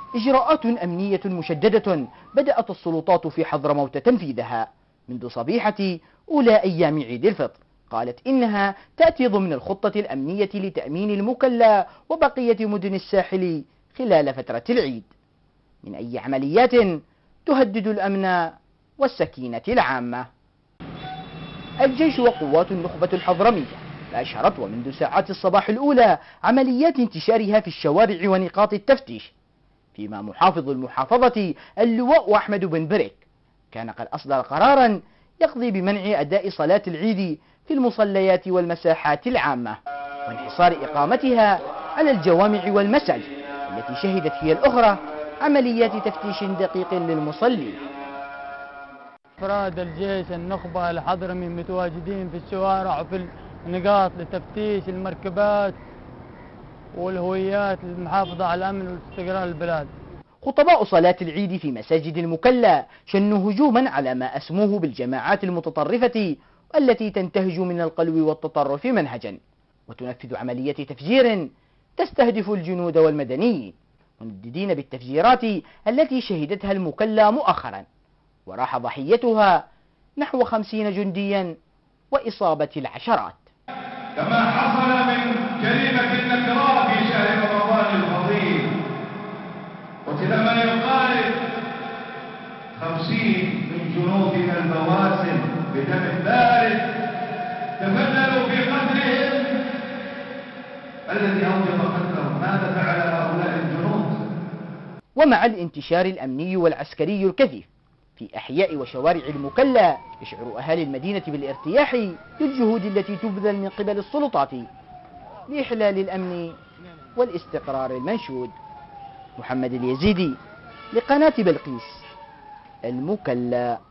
إجراءات أمنية مشددة بدأت السلطات في حضرموت تنفيذها منذ صبيحة أولى أيام عيد الفطر. قالت إنها تأتي ضمن الخطة الأمنية لتأمين المكلا وبقية مدن الساحل خلال فترة العيد من أي عمليات تهدد الأمن والسكينة العامة. الجيش وقوات النخبة الحضرمية أشهرت ومنذ ساعات الصباح الأولى عمليات انتشارها في الشوارع ونقاط التفتيش، فيما محافظ المحافظة اللواء أحمد بن بريك كان قد أصدر قرارا يقضي بمنع أداء صلاة العيد في المصليات والمساحات العامة وانحصار إقامتها على الجوامع والمساجد التي شهدت هي الأخرى عمليات تفتيش دقيق للمصلين. أفراد الجيش النخبة الحضرمي متواجدين في الشوارع وفي النقاط لتفتيش المركبات والهويات للمحافظة على الأمن واستقرار البلاد. خطباء صلاة العيد في مساجد المكلا شنوا هجوما على ما أسموه بالجماعات المتطرفة التي تنتهج من القلو والتطرف منهجا وتنفذ عملية تفجير تستهدف الجنود والمدنيين، منددين بالتفجيرات التي شهدتها المكلا مؤخرا وراح ضحيتها نحو 50 جنديا وإصابة العشرات. كما حصل من جريمة النكراء في شهر رمضان الفضيل، قتل ما يقارب 50 من جنودنا البواسل بدم بارد تفننوا في قتلهم الذي أوجب قتلهم. ماذا فعل هؤلاء الجنود؟ ومع الانتشار الأمني والعسكري الكثيف في أحياء وشوارع المكلا يشعر أهالي المدينة بالارتياح للجهود التي تبذل من قبل السلطات لإحلال الأمن والاستقرار المنشود. محمد اليزيدي لقناة بلقيس، المكلا.